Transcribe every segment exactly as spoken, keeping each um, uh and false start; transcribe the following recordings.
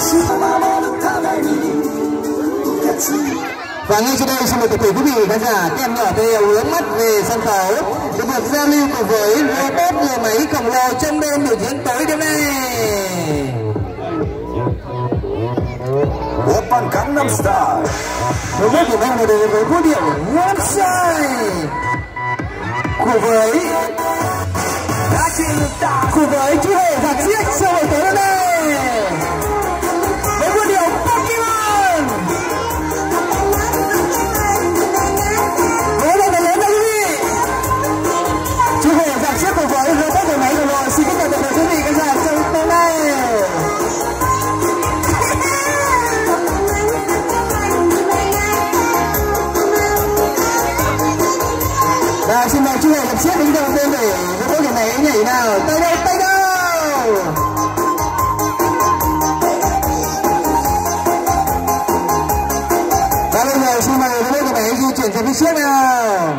Và ngay sau đây xin mời tất cả quý vị khán giả, các em nhỏ thân yêu hướng mắt về sân khấu để được giao lưu cùng với robot người máy khổng lồ trong đêm biểu diễn tối đêm nay. Oppan Gangnam Style. Robot người máy này đến với vũ điệu website cùng với cùng với chú hề và chiếc sau buổi tối đêm nay với vũ điệu Pokemon. Với một lần lớn quý vị, chú hề và chiếc cùng với robot người máy khổng lồ xin kính chào tất cả quý vị khán giả trong tối nay. Và xin mời chú hề lập chiếc đứng đầu tiên để robot người máy nhảy nào. Tay đâu, tay đâu. Và bây giờ xin mời robot người máy di chuyển về phía trước nào.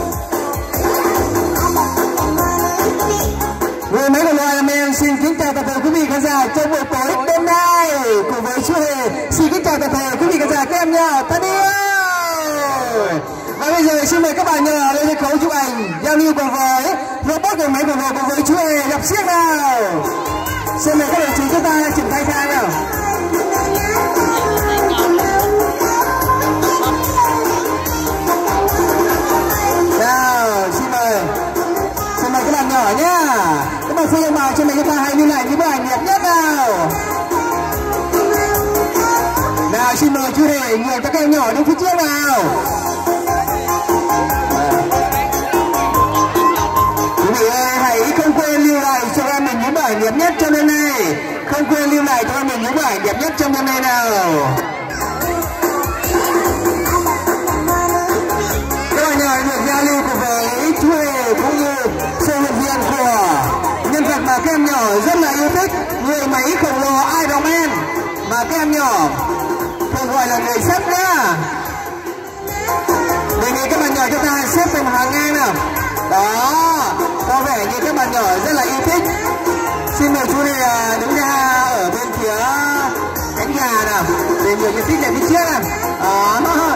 Người máy của loài men xin kính chào tất cả quý vị khán giả trong buổi tối đêm nay cùng với chú hề. Xin kính chào tất cả quý vị khán giả các em nhỏ thân yêu. Và bây giờ xin mời các bạn nhỏ lên sân khấu chụp ảnh giao lưu cùng với robot người máy của mình cùng với chú hề lập xiếc nào. Xin mời các đồng chí chúng ta triển khai khai nào. Nào xin mời xin mời các bạn nhỏ nhá. Các bạn phụ vào cho mình chúng ta hãy lưu lại những bức ảnh đẹp nhất nào. Nào xin mời chú hề nhường các em nhỏ đến phía trước nào. Quý vị ơi, hãy không quên lưu lại cho em mình những bức ảnh đẹp nhất trong đêm nay. Không quên lưu lại cho em mình những bức ảnh đẹp nhất trong đêm nay nào. Các bạn nhỏ được giao lưu cùng với chú hề cũng như sự hiện diện của nhân vật mà các em nhỏ rất là yêu thích, người máy khổng lồ Iron Man mà các em nhỏ thường gọi là người sếp nhá. Đề nghị các bạn nhỏ chúng ta xếp thành hàng ngang nào. Đó, có vẻ như các bạn nhỏ rất là yêu thích. Xin mời chú này đứng ra ở bên phía cánh gà nào để nhiều nhân thích về phía trước nào. Đó.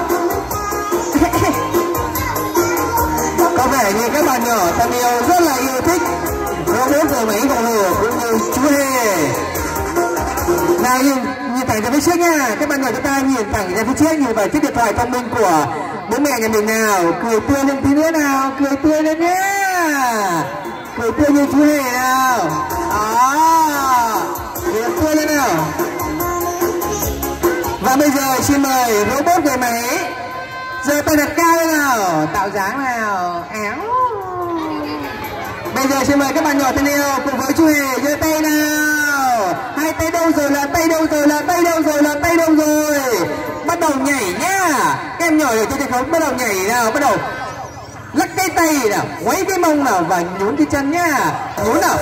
Có vẻ như các bạn nhỏ thân yêu rất là yêu thích robot người máy khổng lồ cũng như chú hề. Nào nhìn nhìn thẳng ra phía trước nha. Các bạn nhỏ chúng ta nhìn thẳng ra phía trước, nhìn vào chiếc điện thoại thông minh của bố mẹ nhà mình nào. Cười tươi lên tí nữa nào, cười tươi lên nhé. Cười tươi như chú hề nào. Đó, cười tươi lên nào. Và bây giờ xin mời robot người máy giơ tay đặt cao lên nào, tạo dáng nào. Éo. Bây giờ xin mời các bạn nhỏ thân yêu cùng với chú hề giơ tay nào. Hai tay đâu rồi, là tay đâu rồi, là tay đâu rồi, là tay đâu rồi. Bắt đầu nhảy nhá. Các em nhỏ ở trên sân khấu bắt đầu nhảy nào, bắt đầu lắc cái tay nào, quấy cái mông nào và nhún cái chân nhá. Nhún nào.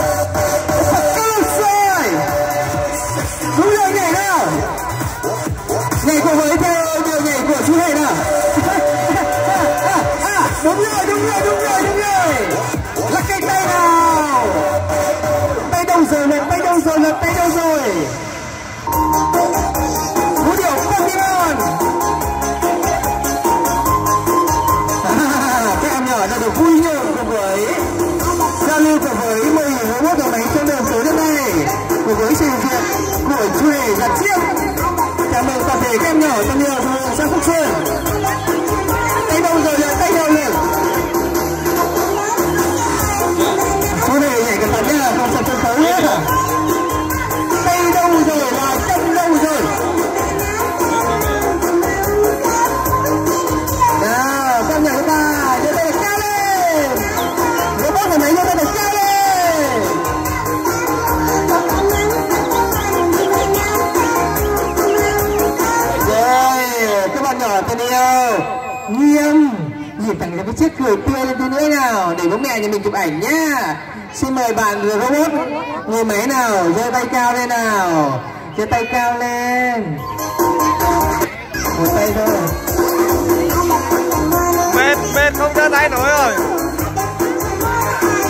Rồi. Đúng rồi, nhảy nào. Nhảy cùng với theo điều nhảy của chú hề nào. À, đúng rồi, đúng rồi, đúng rồi, đúng rồi. Lắc cái tay nào. Tay đâu rồi, là tay đâu rồi, là tay đâu rồi. Vũ điệu Pokemon. À, các em nhỏ đã được vui nhộn cùng với giao lưu cùng với mô hình robot người máy trong đêm tối đêm nay cùng với sự hiện diện của chú hề giặt chiếc. Chào mừng toàn thể các em nhỏ thân yêu của xã Phúc Sơn. Tay đâu rồi, là tay đâu rồi. Chú hề nhảy cẩn thận nhá, không sập sân khấu hết à. Tay đâu rồi, là chân đâu rồi. Nào, các nhà chúng ta giơ tay cao lên. Robot người máy giơ tay cao lên. Rồi, các bạn nhỏ thân yêu, nghiêm nhìn thẳng ra cái chiếc cười tươi lên tí nữa nào để bố mẹ nhà mình chụp ảnh nhá. Xin mời bạn robot người máy nào giơ tay cao lên nào, giơ tay cao lên. Một tay thôi. Mệt mệt không giơ tay nổi rồi.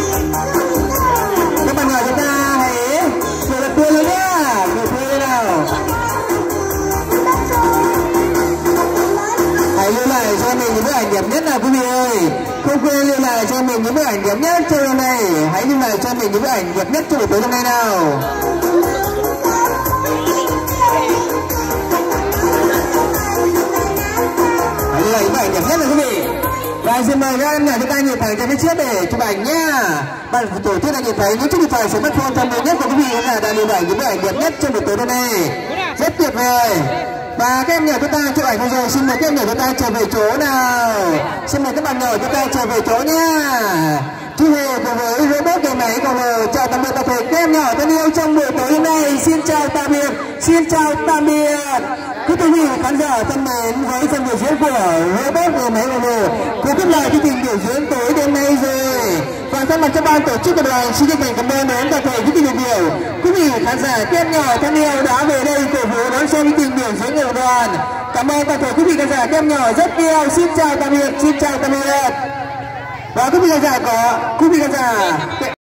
Các bạn nhỏ chúng ta hãy cười tươi lên nhá, cười tươi lên nào. nào quý vị ơi, không quên lưu lại cho mình những bức ảnh đẹp nhất cho hôm nay. Hãy lưu lại cho mình những bức ảnh đẹp nhất cho buổi tối hôm nay nào. Hãy lưu lại những bức ảnh đẹp nhất này quý vị. Và xin mời các em nhà chúng ta nhìn thẳng ra phía trước để chụp ảnh nhá. Bạn tổ chức đã nhìn thấy những chiếc điện thoại smartphone thông minh nhất của quý vị là đã lưu lại những bức ảnh đẹp nhất trong buổi tối hôm nay. Rất tuyệt vời. Và các em nhỏ chúng ta chụp ảnh thôi rồi, xin mời các em nhỏ chúng ta trở về chỗ nào. Xin mời các bạn nhỏ chúng ta trở về chỗ nha. Chú Hề cùng với robot ngày máy còn chào tạm biệt tập thể các em nhỏ thân yêu trong buổi tối hôm nay. Xin chào tạm biệt, xin chào tạm biệt. Quý vị khán giả thân mến, với phần biểu diễn của robot ngày máy còn cũng kết lại chương trình biểu diễn tối đêm nay rồi. Và thay mặt cho ban tổ chức tập đoàn xin chân thành cảm ơn đến tập thể quý vị đại biểu, quý vị khán giả các em nhỏ thân yêu đã về đây cổ vũ đón xem chương trình biểu diễn của đoàn. Cảm ơn tập thể quý vị khán giả các em nhỏ rất nhiều. Xin chào tạm biệt, xin chào tạm biệt. Và quý vị khán giả có quý vị khán giả